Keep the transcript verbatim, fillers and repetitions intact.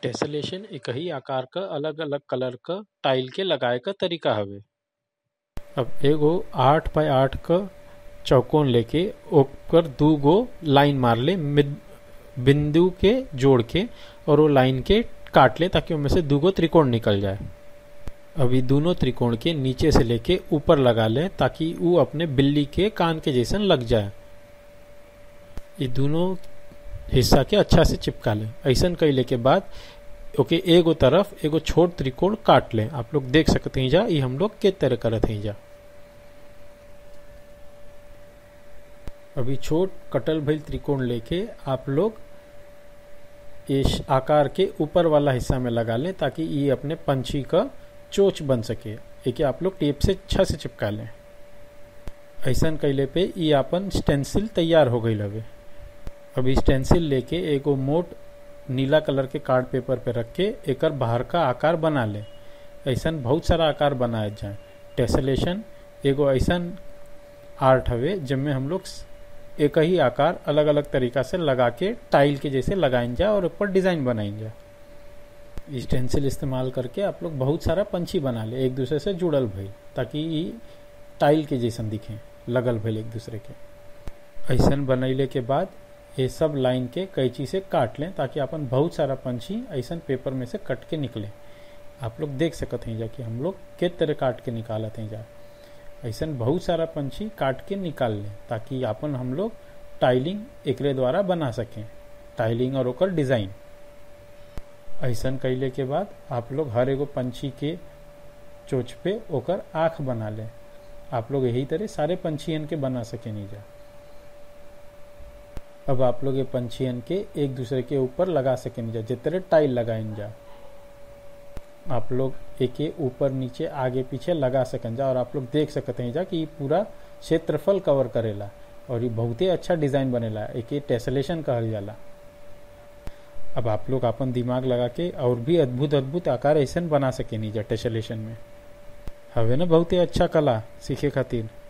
टेसलेशन एक ही आकार क अलग अलग कलर क टाइल के लगाए क तरीका हवे। अब एगो आठ बाय आठ क चौकोन लेके ओकर दू गो लाइन मार ले मिड बिंदु के जोड़ के और वो लाइन के काट ले ताकि उनमें से दू गो त्रिकोण निकल जाए। अभी दोनों त्रिकोण के नीचे से लेके ऊपर लगा ले ताकि वो अपने बिल्ली के कान के जैसन लग जाए। ये दोनों हिस्सा के अच्छा से चिपका ले। ऐसा कैले के बाद ओके एगो तरफ एगो छोट त्रिकोण काट ले। आप लोग देख सकते हैं जा ये हम लोग के तरह करत हैं जा। अभी छोट कटल भइल त्रिकोण लेके आप लोग इस आकार के ऊपर वाला हिस्सा में लगा ले ताकि ये अपने पंछी का चोच बन सके। एक आप लोग टेप से अच्छा से चिपका लें। ऐसा कैले पे ये अपन स्टेंसिल तैयार हो गई हवे। अभी स्टेंसिल लेके एगो मोट नीला कलर के कार्ड पेपर पे रख के एकर बाहर का आकार बना ले। ऐसा बहुत सारा आकार बनाए जाए। टेसलेशन एगो ऐसा आर्ट हवे जिनमें हम लोग एक ही आकार अलग अलग तरीका से लगा के टाइल के जैसे लगाइन जा और ऊपर डिजाइन बनाइन जा। स्टेंसिल इस्तेमाल करके आप लोग बहुत सारा पंछी बना ले एक दूसरे से जुड़ल भइल ताकि ये टाइल के जैसन दिखे लगल भइल एक दूसरे के। ऐसा बनैले के बाद ये सब लाइन के कैंची से काट लें ताकि अपन बहुत सारा पंछी ऐसा पेपर में से कट के निकले। आप लोग देख सकते हैं जा कि हम लोग के तरह काट के निकालते हैं जा। ऐसा बहुत सारा पंछी काट के निकाल लें ताकि अपन हम लोग टाइलिंग एकरे द्वारा बना सकें, टाइलिंग और ओकर डिजाइन। ऐसा कैले के बाद आप लोग हर एगो पंछी के चोच पे ओकर आँख बना लें। आप लोग यही तरह सारे पंछियन के बना सके नहीं जा। अब आप लोग ये पंछियन के एक दूसरे के ऊपर लगा सके नहीं जा जितने टाइल लगाइन जा। आप लोग एक ऊपर नीचे आगे पीछे लगा सकें जा और आप लोग देख सकते हैं जा कि ये पूरा क्षेत्रफल कवर करेला और ये बहुत ही अच्छा डिजाइन बनेला। एक टेसलेशन कहल जाला। अब आप लोग अपन दिमाग लगा के और भी अद्भुत अद्भुत आकार ऐसा बना सके नहीं जा टेसलेशन में। हवे ना बहुत ही अच्छा कला सीखे खातिर।